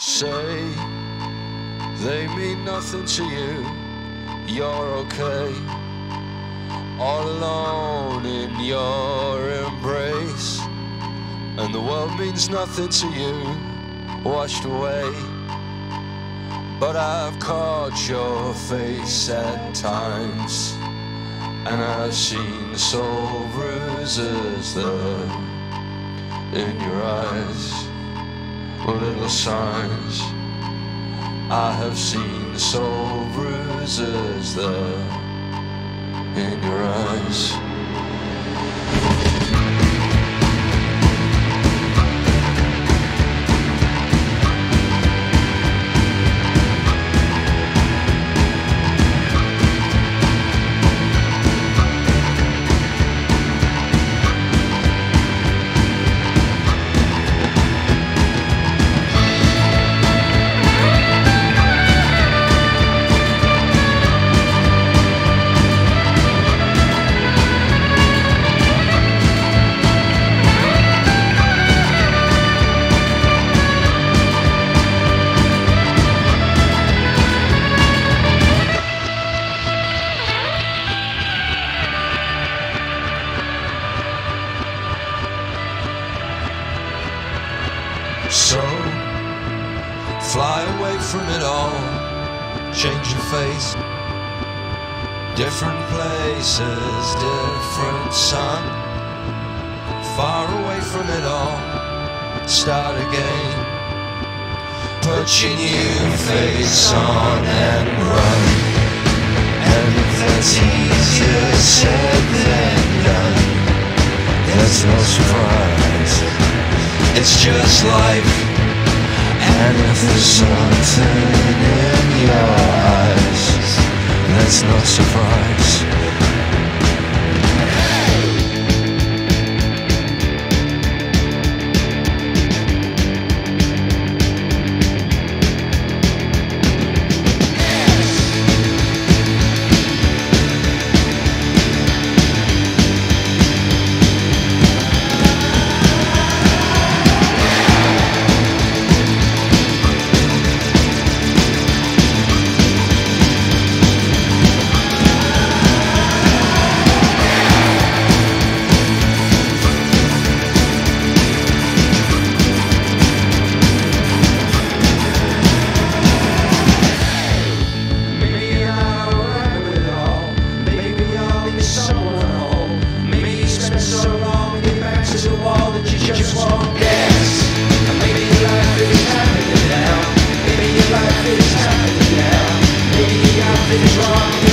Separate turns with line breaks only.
say they mean nothing to you. You're okay, all alone in your embrace, and the world means nothing to you, washed away. But I've caught your face at times, and I've seen the soul bruises there in your eyes, little signs. I have seen the soul bruises there in your eyes. So, fly away from it all, change your face, different places, different sun. Far away from it all, start again, put your new face on and run. And if that's easier said than done, that's no surprise. It's just life, and if there's something in your eyes, that's no surprise. Just won't guess. Maybe your life is happening now. Maybe your life is happening now. Maybe your life is wrong.